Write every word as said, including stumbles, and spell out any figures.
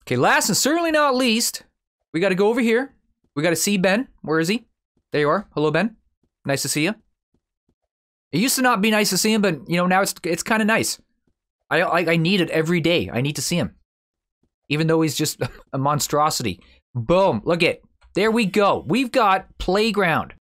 Okay, last and certainly not least, we got to go over here. We got to see Ben. Where is he? There you are. Hello, Ben. Nice to see you. It used to not be nice to see him, but, you know, now it's it's kind of nice. I, I I need it every day. I need to see him. Even though he's just a monstrosity. Boom. Look at. There we go. We've got playground.